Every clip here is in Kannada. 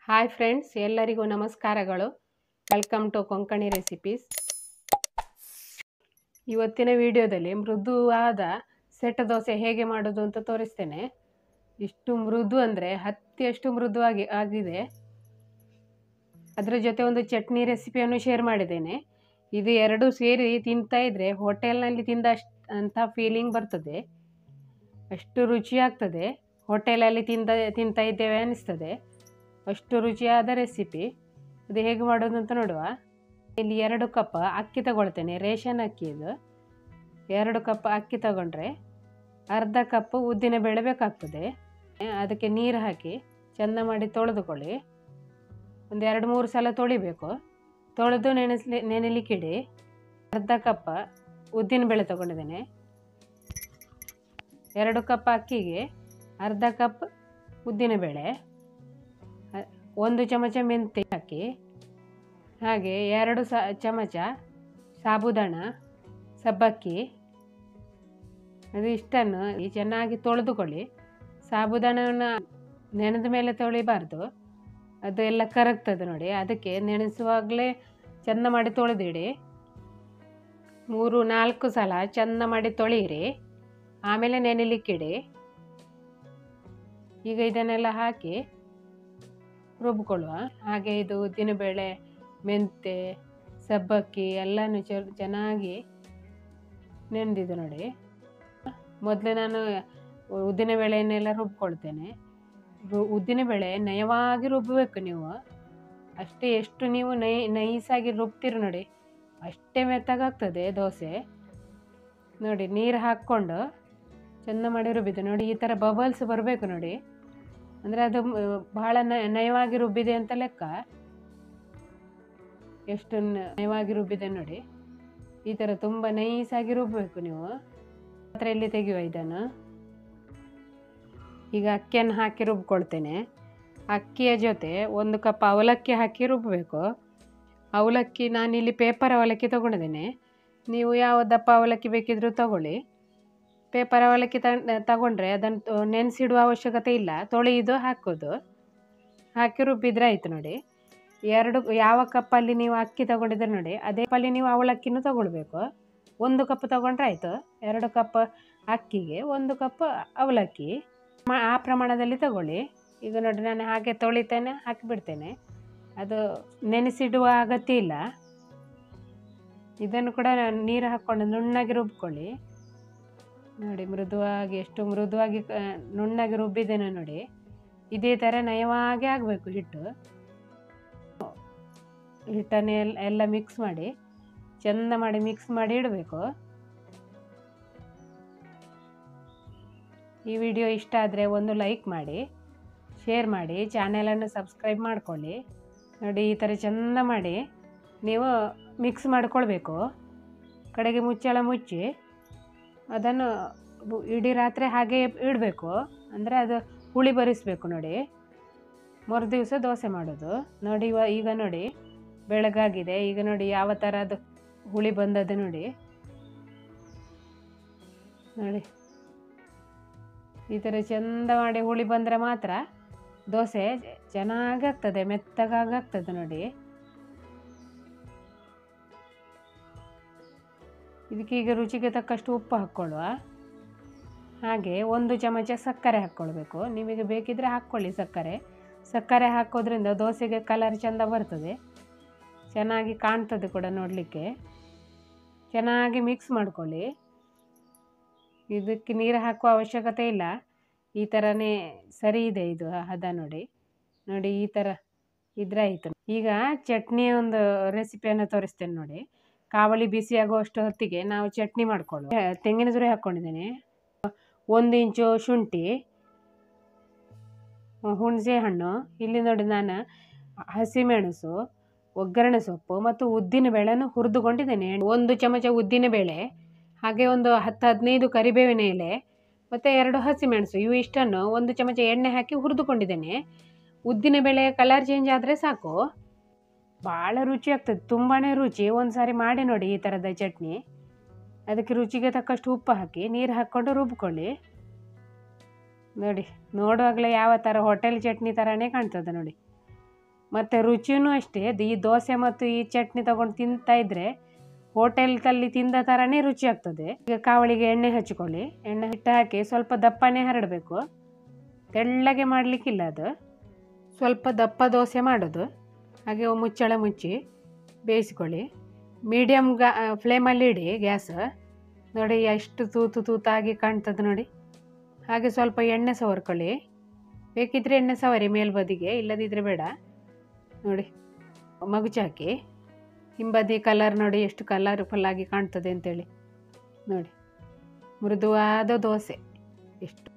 ಹಾಯ್ ಫ್ರೆಂಡ್ಸ್, ಎಲ್ಲರಿಗೂ ನಮಸ್ಕಾರಗಳು. Welcome to Konkani recipes. ಇವತ್ತಿನ ವಿಡಿಯೋದಲ್ಲಿ ಮೃದುವಾದ ಸೆಟ್ ದೋಸೆ ಹೇಗೆ ಮಾಡೋದು ಅಂತ ತೋರಿಸ್ತೇನೆ. ಇಷ್ಟು ಮೃದು ಅಂದರೆ ಹತ್ತಿಯಷ್ಟು ಮೃದುವಾಗಿ ಆಗಿದೆ. ಅದರ ಜೊತೆ ಒಂದು ಚಟ್ನಿ ರೆಸಿಪಿಯನ್ನು ಶೇರ್ ಮಾಡಿದ್ದೇನೆ. ಇದು ಎರಡು ಸೇರಿ ತಿಂತಾ ಇದ್ದರೆ ಹೋಟೆಲ್ನಲ್ಲಿ ಅಂತ ಫೀಲಿಂಗ್ ಬರ್ತದೆ. ಅಷ್ಟು ರುಚಿಯಾಗ್ತದೆ. ಹೋಟೆಲಲ್ಲಿ ತಿಂತಾ ಇದ್ದೇವೆ ಅನ್ನಿಸ್ತದೆ. ಅಷ್ಟು ರುಚಿಯಾದ ರೆಸಿಪಿ. ಅದು ಹೇಗೆ ಮಾಡೋದು ಅಂತ ನೋಡುವ. ಇಲ್ಲಿ 2 ಕಪ್ ಅಕ್ಕಿ ತಗೊಳ್ತೇನೆ, ರೇಷನ್ ಅಕ್ಕಿ. ಇದು 2 ಕಪ್ ಅಕ್ಕಿ ತಗೊಂಡ್ರೆ ಅರ್ಧ ಕಪ್ ಉದ್ದಿನ ಬೇಳೆ ಬೇಕಾಗ್ತದೆ. ಅದಕ್ಕೆ ನೀರು ಹಾಕಿ ಚೆಂದ ಮಾಡಿ ತೊಳೆದುಕೊಳ್ಳಿ. ಒಂದು 2-3 ಸಲ ತೊಳಿಬೇಕು. ತೊಳೆದು ನೆನೆಲಿಕ್ಕಿಡಿ. ಅರ್ಧ ಕಪ್ ಉದ್ದಿನ ಬೇಳೆ ತಗೊಂಡಿದ್ದೇನೆ. 2 ಕಪ್ ಅಕ್ಕಿಗೆ ಅರ್ಧ ಕಪ್ ಉದ್ದಿನ ಬೇಳೆ, 1 ಚಮಚ ಮೆಂತ್ಯ ಹಾಕಿ, ಹಾಗೆ 2 ಚಮಚ ಸಾಬುದಾಣ, ಸಬ್ಬಕ್ಕಿ, ಅದು ಇಷ್ಟನ್ನು ಚೆನ್ನಾಗಿ ತೊಳೆದುಕೊಳ್ಳಿ. ಸಾಬುದಾಣವನ್ನು ನೆನೆದ ಮೇಲೆ ತೊಳಿಬಾರ್ದು, ಅದು ಎಲ್ಲ ಕರಗ್ತದೆ ನೋಡಿ. ಅದಕ್ಕೆ ನೆನೆಸುವಾಗಲೇ ಚೆಂದ ಮಾಡಿ ತೊಳೆದಿಡಿ. 3-4 ಸಲ ಚೆಂದ ಮಾಡಿ ತೊಳೆಯಿರಿ. ಆಮೇಲೆ ನೆನೆಲಿಕ್ಕಿಡಿ. ಈಗ ಇದನ್ನೆಲ್ಲ ಹಾಕಿ ರುಬ್ಕೊಳ್ಳುವ. ಹಾಗೆ ಇದು ಉದ್ದಿನಬೇಳೆ, ಮೆಂತೆ, ಸಬ್ಬಕ್ಕಿ ಎಲ್ಲನೂ ಚೆನ್ನಾಗಿ ನೆನೆದಿದೆ ನೋಡಿ. ಮೊದಲು ನಾನು ಉದ್ದಿನಬೇಳೆಯನ್ನೆಲ್ಲ ರುಬ್ಕೊಳ್ತೇನೆ. ಉದ್ದಿನಬೇಳೆ ನಯವಾಗಿ ರುಬ್ಬಬೇಕು ನೀವು. ಅಷ್ಟೇ, ಎಷ್ಟು ನೀವು ನೈಸಾಗಿ ರುಬ್ತೀರಿ ನೋಡಿ ಅಷ್ಟೇ ಮೆತ್ತಗಾಗ್ತದೆ ದೋಸೆ ನೋಡಿ. ನೀರು ಹಾಕ್ಕೊಂಡು ಚೆಂದ ಮಾಡಿ ರುಬ್ಬಿದೆ ನೋಡಿ. ಈ ಥರ ಬಬಲ್ಸ್ ಬರಬೇಕು ನೋಡಿ, ಅಂದರೆ ಅದು ಬಹಳ ನಯವಾಗಿ ರುಬ್ಬಿದೆ ಅಂತ ಲೆಕ್ಕ. ಎಷ್ಟು ನಯವಾಗಿ ರುಬ್ಬಿದೆ ನೋಡಿ. ಈ ಥರ ತುಂಬ ನೈಸಾಗಿ ರುಬ್ಬಬೇಕು ನೀವು. ಪಾತ್ರೆಯಲ್ಲಿ ತೆಗೆಯುವ ಇದನ್ನು. ಈಗ ಅಕ್ಕಿಯನ್ನು ಹಾಕಿ ರುಬ್ಕೊಳ್ತೇನೆ. ಅಕ್ಕಿಯ ಜೊತೆ 1 ಕಪ್ ಅವಲಕ್ಕಿ ಹಾಕಿ ರುಬ್ಬಬೇಕು. ಅವಲಕ್ಕಿ ನಾನಿಲ್ಲಿ ಪೇಪರ್ ಅವಲಕ್ಕಿ ತೊಗೊಂಡಿದ್ದೇನೆ. ನೀವು ಯಾವ ದಪ್ಪ ಅವಲಕ್ಕಿ ಬೇಕಿದ್ರೂ ತಗೊಳ್ಳಿ. ಪೇಪರ್ ಅವಲಕ್ಕಿ ತಗೊಂಡ್ರೆ ಅದನ್ನು ನೆನೆಸಿಡುವ ಅವಶ್ಯಕತೆ ಇಲ್ಲ, ತೊಳೆಯೋದು ಹಾಕೋದು. ಹಾಕಿ ರುಬ್ಬಿದ್ರೆ ಆಯಿತು ನೋಡಿ. ಯಾವ ಕಪ್ಪಲ್ಲಿ ನೀವು ಅಕ್ಕಿ ತಗೊಂಡಿದ್ರೆ ನೋಡಿ ಅದೇ ಕಪ್ಪಲ್ಲಿ ನೀವು ಅವಲಕ್ಕಿನೂ ತಗೊಳ್ಬೇಕು. 1 ಕಪ್ ತಗೊಂಡ್ರೆ ಆಯಿತು. 2 ಕಪ್ ಅಕ್ಕಿಗೆ 1 ಕಪ್ ಅವಲಕ್ಕಿ, ಆ ಪ್ರಮಾಣದಲ್ಲಿ ತಗೊಳ್ಳಿ. ಈಗ ನೋಡಿ ನಾನು ಹಾಗೆ ತೊಳಿತೇನೆ, ಹಾಕಿಬಿಡ್ತೇನೆ. ಅದು ನೆನೆಸಿಡುವ ಅಗತ್ಯ ಇಲ್ಲ. ಇದನ್ನು ಕೂಡ ನೀರು ಹಾಕ್ಕೊಂಡು ನುಣ್ಣಗೆ ರುಬ್ಕೊಳ್ಳಿ ನೋಡಿ. ಮೃದುವಾಗಿ, ಎಷ್ಟು ಮೃದುವಾಗಿ ನುಣ್ಣಗೆ ರುಬ್ಬಿದ್ದೇನೆ ನೋಡಿ. ಇದೇ ಥರ ನಯವಾಗಿ ಆಗಬೇಕು ಹಿಟ್ಟನ್ನು ಎಲ್ಲ ಮಿಕ್ಸ್ ಮಾಡಿ ಚೆಂದ ಮಾಡಿ ಮಿಕ್ಸ್ ಮಾಡಿ ಇಡಬೇಕು. ಈ ವಿಡಿಯೋ ಇಷ್ಟ ಆದರೆ ಒಂದು ಲೈಕ್ ಮಾಡಿ, ಶೇರ್ ಮಾಡಿ, ಚಾನೆಲನ್ನು ಸಬ್ಸ್ಕ್ರೈಬ್ ಮಾಡ್ಕೊಳ್ಳಿ ನೋಡಿ. ಈ ಥರ ಚೆಂದ ಮಾಡಿ ನೀವು ಮಿಕ್ಸ್ ಮಾಡಿಕೊಳ್ಬೇಕು. ಕಡೆಗೆ ಮುಚ್ಚಳ ಮುಚ್ಚಿ ಅದನ್ನು ಇಡೀ ರಾತ್ರಿ ಹಾಗೆ ಇಡಬೇಕು. ಅಂದರೆ ಅದು ಹುಳಿ ಬರಿಸಬೇಕು ನೋಡಿ. ಮರುದಿವಸ ದೋಸೆ ಮಾಡೋದು ನೋಡಿ. ಈಗ ನೋಡಿ ಬೆಳಗಾಗಿದೆ. ಈಗ ನೋಡಿ ಯಾವ ಥರ ಅದು ಹುಳಿ ಬಂದದ್ದು ನೋಡಿ. ಈ ಥರ ಚೆಂದ ಮಾಡಿ ಹುಳಿ ಬಂದರೆ ಮಾತ್ರ ದೋಸೆ ಚೆನ್ನಾಗಾಗ್ತದೆ, ಮೆತ್ತಗಾಗ್ತದೆ ನೋಡಿ. ಇದಕ್ಕೆ ಈಗ ರುಚಿಗೆ ತಕ್ಕಷ್ಟು ಉಪ್ಪು ಹಾಕ್ಕೊಳ್ಳುವ. ಹಾಗೆ 1 ಚಮಚ ಸಕ್ಕರೆ ಹಾಕ್ಕೊಳ್ಬೇಕು. ನಿಮಗೆ ಬೇಕಿದ್ರೆ ಹಾಕ್ಕೊಳ್ಳಿ ಸಕ್ಕರೆ ಹಾಕೋದ್ರಿಂದ ದೋಸೆಗೆ ಕಲರ್ ಚೆಂದ ಬರ್ತದೆ, ಚೆನ್ನಾಗಿ ಕಾಣ್ತದೆ ಕೂಡ ನೋಡಲಿಕ್ಕೆ. ಚೆನ್ನಾಗಿ ಮಿಕ್ಸ್ ಮಾಡ್ಕೊಳ್ಳಿ. ಇದಕ್ಕೆ ನೀರು ಹಾಕುವ ಅವಶ್ಯಕತೆ ಇಲ್ಲ. ಈ ಥರನೇ ಸರಿ ಇದೆ ಇದು ಹದ ನೋಡಿ. ಈ ಥರ ಇದ್ರೆ ಆಯಿತು. ಈಗ ಚಟ್ನಿ ಒಂದು ರೆಸಿಪಿಯನ್ನು ತೋರಿಸ್ತೇನೆ ನೋಡಿ. ಕಾವಲಿ ಬಿಸಿ ಆಗುವಷ್ಟು ಹೊತ್ತಿಗೆ ನಾವು ಚಟ್ನಿ ಮಾಡ್ಕೊಳ್ಳುವ. ತೆಂಗಿನ ತುರಿ ಹಾಕ್ಕೊಂಡಿದ್ದೇನೆ, 1 ಇಂಚು ಶುಂಠಿ, ಹುಣಸೆ ಹಣ್ಣು. ಇಲ್ಲಿ ನೋಡಿ ನಾನು ಹಸಿಮೆಣಸು, ಒಗ್ಗರಣೆ ಸೊಪ್ಪು ಮತ್ತು ಉದ್ದಿನ ಬೇಳೆಯನ್ನು ಹುರಿದುಕೊಂಡಿದ್ದೇನೆ. 1 ಚಮಚ ಉದ್ದಿನ ಬೇಳೆ, ಹಾಗೆ ಒಂದು 10-15 ಕರಿಬೇವಿನ ಎಲೆ ಮತ್ತು 2 ಹಸಿಮೆಣಸು. ಇವು ಇಷ್ಟನ್ನು 1 ಚಮಚ ಎಣ್ಣೆ ಹಾಕಿ ಹುರಿದುಕೊಂಡಿದ್ದೇನೆ. ಉದ್ದಿನ ಬೇಳೆ ಕಲರ್ ಚೇಂಜ್ ಆದರೆ ಸಾಕು, ಭಾಳ ರುಚಿ ಆಗ್ತದೆ, ತುಂಬಾ ರುಚಿ. ಒಂದು ಸಾರಿ ಮಾಡಿ ನೋಡಿ ಈ ಥರದ ಚಟ್ನಿ. ಅದಕ್ಕೆ ರುಚಿಗೆ ತಕ್ಕಷ್ಟು ಉಪ್ಪು ಹಾಕಿ ನೀರು ಹಾಕ್ಕೊಂಡು ರುಬ್ಕೊಳ್ಳಿ ನೋಡಿ. ನೋಡುವಾಗಲೇ ಯಾವ ಥರ ಹೋಟೆಲ್ ಚಟ್ನಿ ಥರನೇ ಕಾಣ್ತದೆ ನೋಡಿ. ಮತ್ತು ರುಚಿಯೂ ಅಷ್ಟೇ. ಈ ದೋಸೆ ಮತ್ತು ಈ ಚಟ್ನಿ ತಗೊಂಡು ತಿಂತಾ ಇದ್ದರೆ ಹೋಟೆಲ್ದಲ್ಲಿ ತಿಂದ ಥರನೇ ರುಚಿ ಆಗ್ತದೆ. ಈಗ ಕಾವಳಿಗೆ ಎಣ್ಣೆ ಹಚ್ಕೊಳ್ಳಿ. ಎಣ್ಣೆ ಹಿಟ್ಟು ಹಾಕಿ ಸ್ವಲ್ಪ ದಪ್ಪನೇ ಹರಡಬೇಕು, ತೆಳ್ಳಗೆ ಮಾಡಲಿಕ್ಕಿಲ್ಲ. ಅದು ಸ್ವಲ್ಪ ದಪ್ಪ ದೋಸೆ ಮಾಡೋದು. ಹಾಗೆ ಮುಚ್ಚಳ ಮುಚ್ಚಿ ಬೇಯಿಸ್ಕೊಳ್ಳಿ. ಮೀಡಿಯಮ್ ಫ್ಲೇಮಲ್ಲಿ ಇಡಿ ಗ್ಯಾಸ್. ನೋಡಿ ಎಷ್ಟು ತೂತು ತೂತಾಗಿ ಕಾಣ್ತದೆ ನೋಡಿ. ಹಾಗೆ ಸ್ವಲ್ಪ ಎಣ್ಣೆ ಸವರ್ಕೊಳ್ಳಿ. ಬೇಕಿದ್ರೆ ಎಣ್ಣೆ ಸವರಿ ಮೇಲ್ಬದಿಗೆ, ಇಲ್ಲದಿದ್ದರೆ ಬೇಡ. ನೋಡಿ ಮಗುಚಿ ಹಾಕಿ ಹಿಂಬದಿ ಕಲರ್ ನೋಡಿ ಎಷ್ಟು ಕಲರ್ಫುಲ್ಲಾಗಿ ಕಾಣ್ತದೆ ಅಂತೇಳಿ. ನೋಡಿ ಮೃದುವಾದ ದೋಸೆ ಎಷ್ಟು.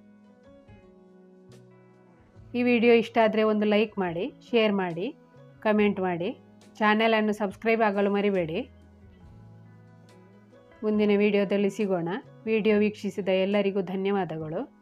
ಈ ವಿಡಿಯೋ ಇಷ್ಟ ಆದರೆ ಒಂದು ಲೈಕ್ ಮಾಡಿ, ಶೇರ್ ಮಾಡಿ, ಕಮೆಂಟ್ ಮಾಡಿ. ಚಾನೆಲನ್ನು ಸಬ್ಸ್ಕ್ರೈಬ್ ಆಗಲು ಮರಿಬೇಡಿ. ಮುಂದಿನ ವಿಡಿಯೋದಲ್ಲಿ ಸಿಗೋಣ. ವಿಡಿಯೋ ವೀಕ್ಷಿಸಿದ ಎಲ್ಲರಿಗೂ ಧನ್ಯವಾದಗಳು.